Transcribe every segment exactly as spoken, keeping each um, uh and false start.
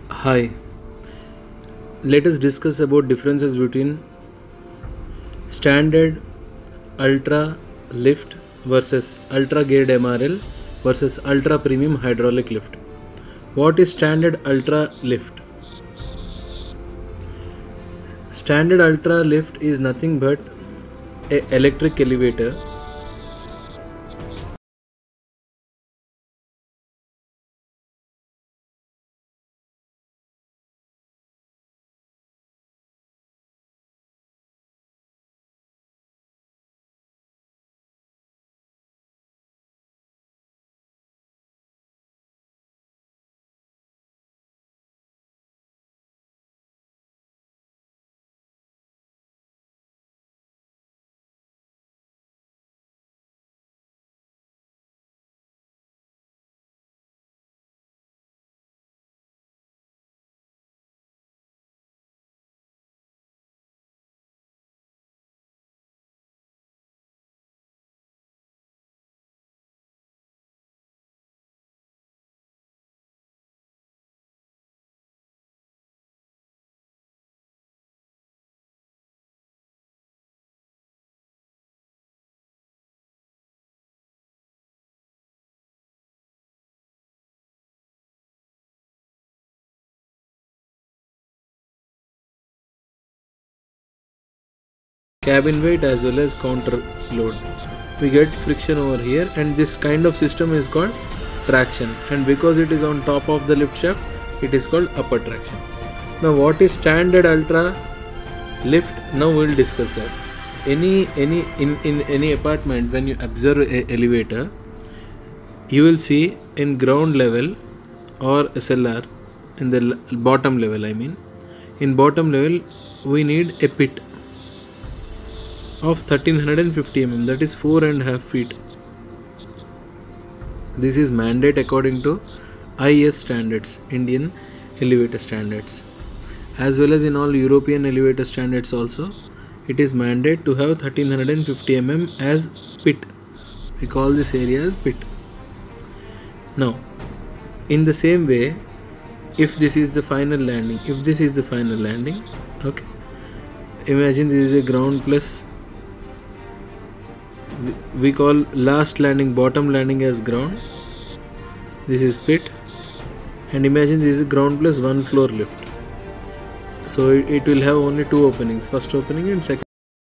Hi, let us discuss about differences between standard ultra lift versus ultra geared M R L versus ultra premium hydraulic lift. What is standard ultra lift? Standard ultra lift is nothing but a electric elevator cabin weight as well as counter load. We get friction over here, and this kind of system is called traction, and because it is on top of the lift shaft, it is called upper traction. Now what is standard ultra lift? Now we will discuss that. Any any in, in any apartment, when you observe a elevator, you will see in ground level or S L R, in the bottom level, I mean in bottom level we need a pit of thirteen fifty millimeters, that is four and a half feet. This is mandate according to I S standards, Indian elevator standards, as well as in all European elevator standards also. It is mandate to have thirteen fifty millimeters as pit. We call this area as pit. Now, in the same way, if this is the final landing, if this is the final landing, okay, imagine this is a ground plus, we call last landing, bottom landing as ground, this is pit, and imagine this is ground plus one floor lift. So it, it will have only two openings, first opening and second.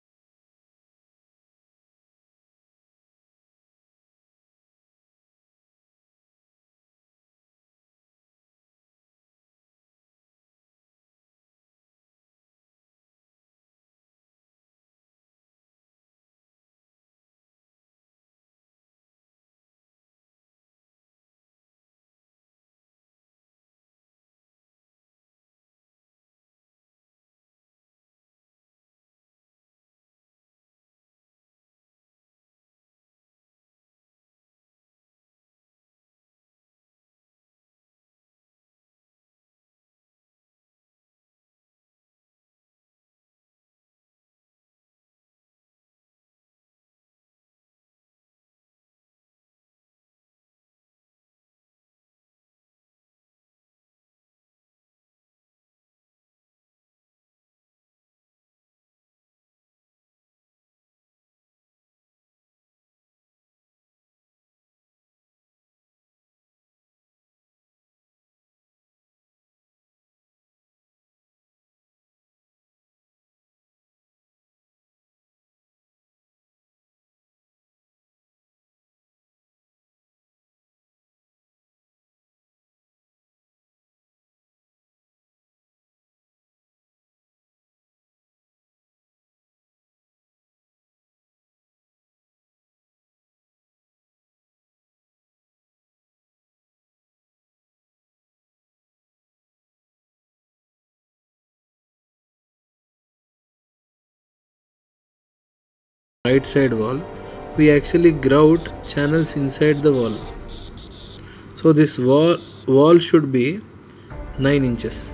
Right side wall, we actually grout channels inside the wall. So this wall wall should be nine inches.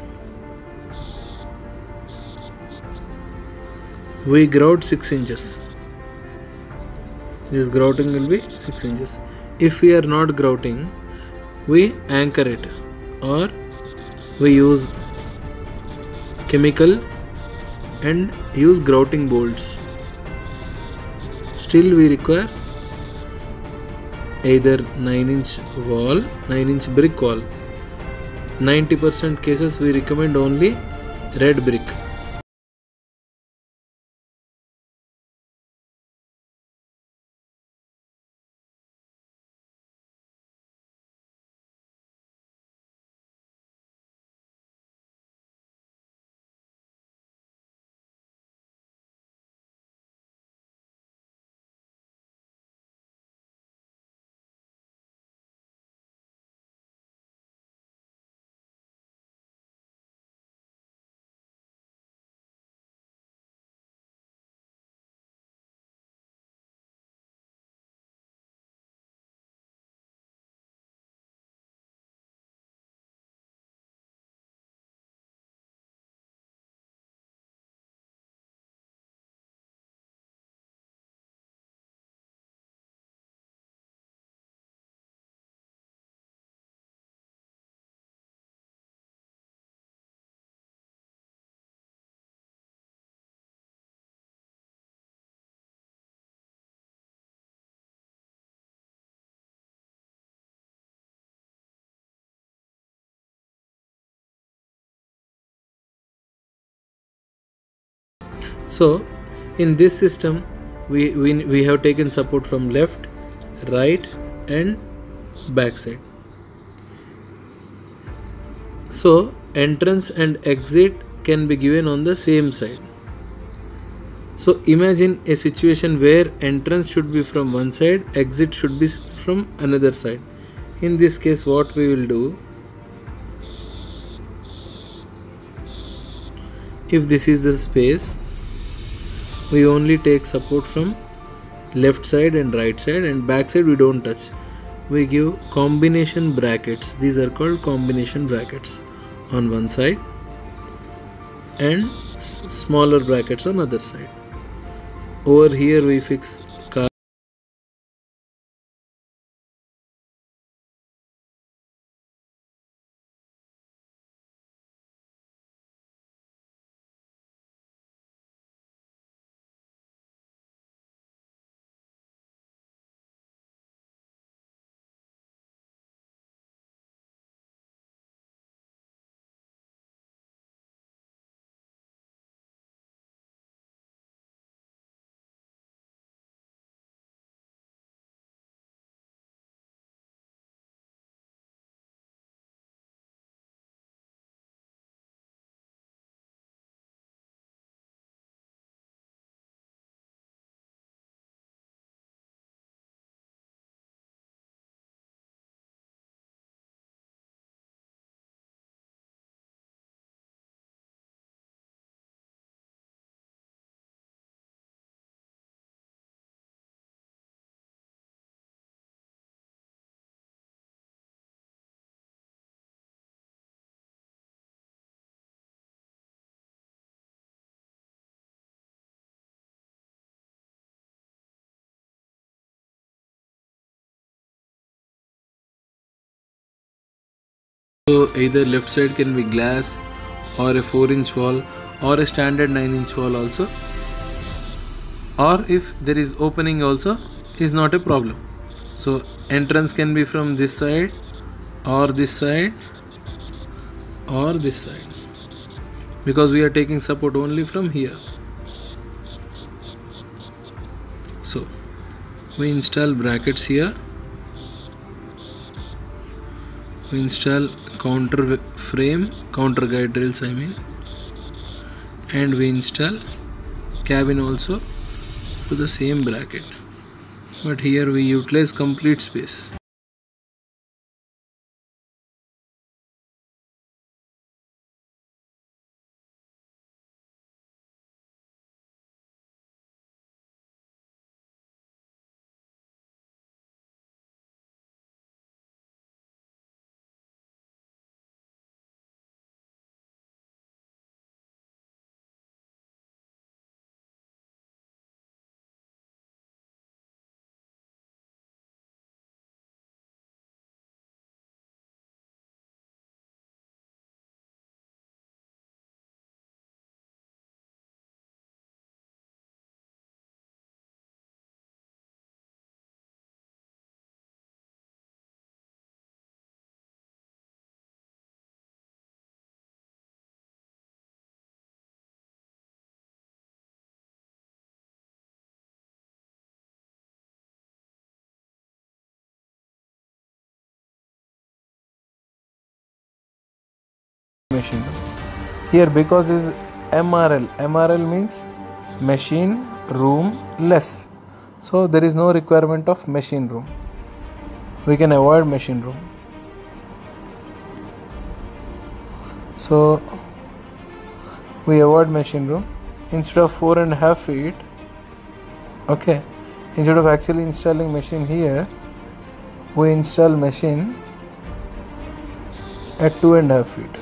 We grout six inches. This grouting will be six inches. If we are not grouting, we anchor it, or we use chemical and use grouting bolts. Still we require either nine inch wall, nine inch brick wall. ninety percent cases we recommend only red brick. So in this system we, we, we have taken support from left, right and back side. So entrance and exit can be given on the same side. So imagine a situation where entrance should be from one side, exit should be from another side. In this case what we will do, if this is the space, we only take support from left side and right side, and back side we don't touch. We give combination brackets. These are called combination brackets on one side and smaller brackets on other side. Over here we fix car. So either left side can be glass or a four inch wall or a standard nine inch wall also, or if there is opening also is not a problem. So entrance can be from this side or this side or this side, because we are taking support only from here. So we install brackets here, we install counter frame, counter guide rails I mean, and we install cabin also to the same bracket, but here we utilize complete space. machine room. Here, because is M R L, M R L means machine room less, so there is no requirement of machine room. We can avoid machine room. So we avoid machine room. Instead of four and a half feet, okay, instead of actually installing machine here, we install machine at two and a half feet.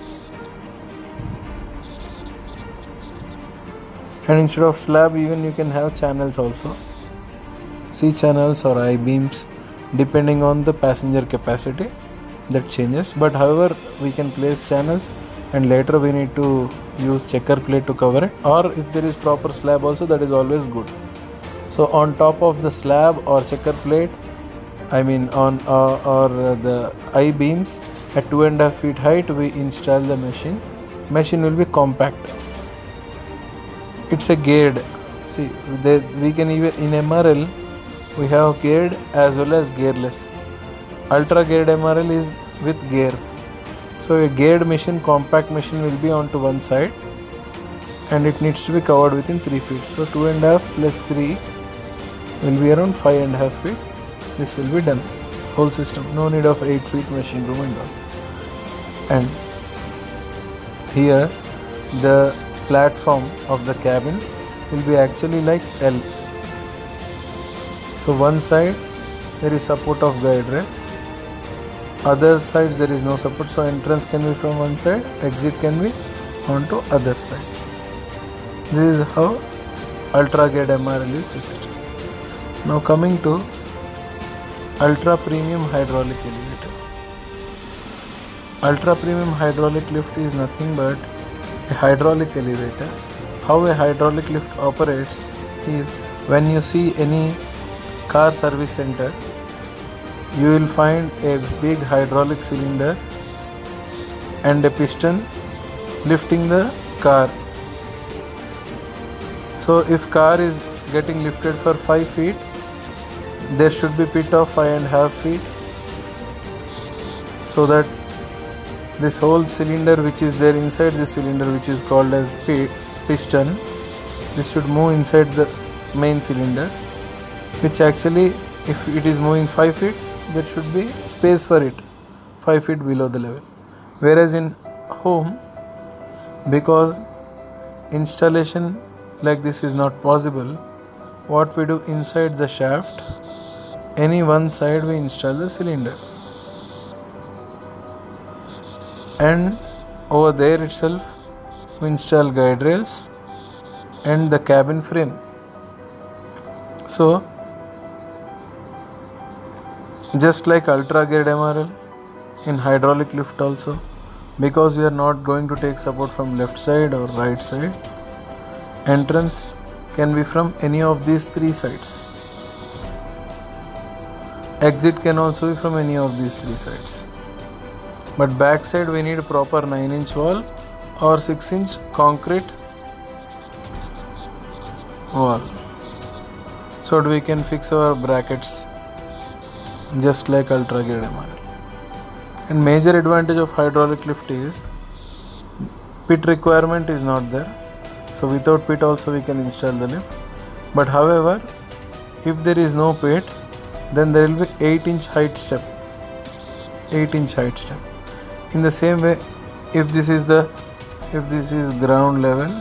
And instead of slab, even you can have channels also, C channels or I beams, depending on the passenger capacity, that changes. But however, we can place channels, and later we need to use checker plate to cover it, or if there is proper slab also, that is always good. So on top of the slab or checker plate, I mean on uh, or the I beams at two and a half feet height, we install the machine. Machine will be compact. It's a geared. See, they, we can even in M R L we have geared as well as gearless. Ultra geared M R L is with gear. So a geared machine, compact machine will be onto one side, and it needs to be covered within three feet. So two and a half plus three will be around five and a half feet. This will be done. Whole system. No need of eight feet machine room and all. And here the platform of the cabin will be actually like L. So one side there is support of guide rails, other sides there is no support, so entrance can be from one side, exit can be onto other side. This is how ultra geared M R L is fixed. Now coming to ultra premium hydraulic elevator. Ultra premium hydraulic lift is nothing but a hydraulic elevator. How a hydraulic lift operates is, when you see any car service center, you will find a big hydraulic cylinder and a piston lifting the car. So if car is getting lifted for five feet, there should be pit of five and a half feet, so that this whole cylinder which is there inside this cylinder, which is called as piston, this should move inside the main cylinder, which actually, if it is moving five feet, there should be space for it five feet below the level. Whereas in home, because installation like this is not possible, what we do, inside the shaft, any one side we install the cylinder, and over there itself we install guide rails and the cabin frame. So just like ultra geared M R L, in hydraulic lift also, because we are not going to take support from left side or right side, entrance can be from any of these three sides. Exit can also be from any of these three sides. But back side we need a proper nine inch wall or six inch concrete wall, so that we can fix our brackets just like ultra geared M R L. And major advantage of hydraulic lift is pit requirement is not there. So without pit also we can install the lift. But however, if there is no pit, then there will be eight inch height step. eight inch height step. In the same way, if this is the if this is ground level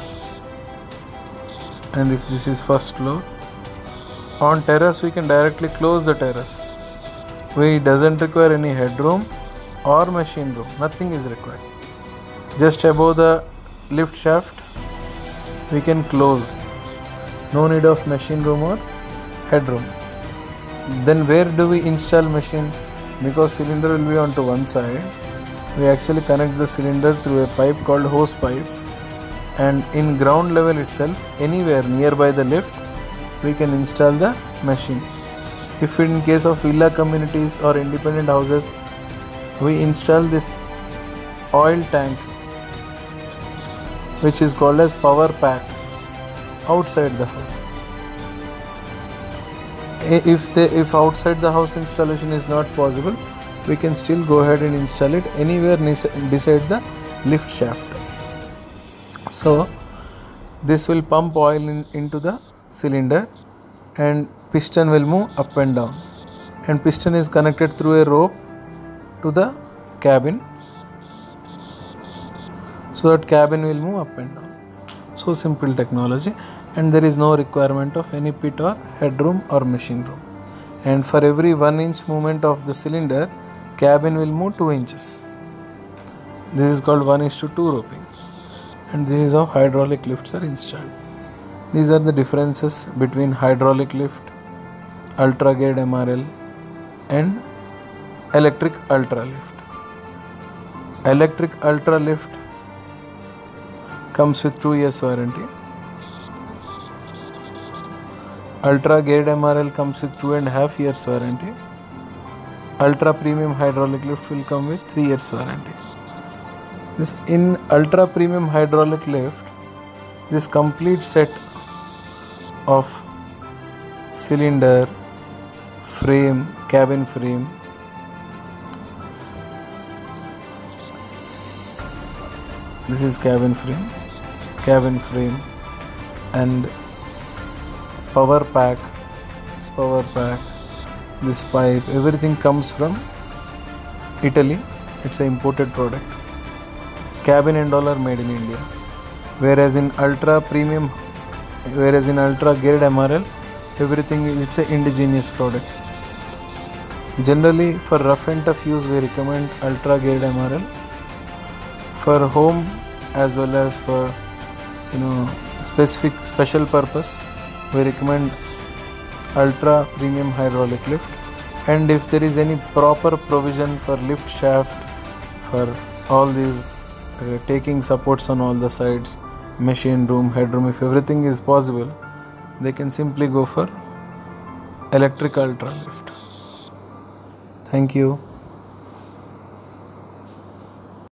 and if this is first floor, on terrace we can directly close the terrace. We doesn't require any headroom or machine room. Nothing is required. Just above the lift shaft we can close. No need of machine room or headroom. Then where do we install machine? Because cylinder will be onto one side, we actually connect the cylinder through a pipe called hose pipe, and in ground level itself, anywhere nearby the lift, we can install the machine. If in case of villa communities or independent houses, we install this oil tank, which is called as power pack, outside the house. If they, if outside the house installation is not possible, we can still go ahead and install it anywhere beside the lift shaft. So this will pump oil in, into the cylinder, and piston will move up and down, and piston is connected through a rope to the cabin, so that cabin will move up and down. So simple technology, and there is no requirement of any pit or headroom or machine room. And for every one inch movement of the cylinder, cabin will move two inches. This is called one is to two roping, and this is how hydraulic lifts are installed. These are the differences between hydraulic lift, ultra geared M R L, and electric ultra lift. Electric ultra lift comes with two years warranty. Ultra geared M R L comes with two and a half years warranty. Ultra premium hydraulic lift will come with three years warranty. This in ultra premium hydraulic lift, this complete set of cylinder, frame, cabin frame, this is cabin frame, cabin frame, and power pack, this power pack, this pipe, everything comes from Italy. It's an imported product. Cabin and all are made in India. Whereas in ultra premium, whereas in ultra geared M R L, everything is it's an indigenous product. Generally, for rough and tough use, we recommend ultra geared M R L. For home as well as for you know specific special purpose, we recommend ultra premium hydraulic lift. And if there is any proper provision for lift shaft, for all these uh, taking supports on all the sides, machine room, headroom, if everything is possible, they can simply go for electric ultra lift. Thank you.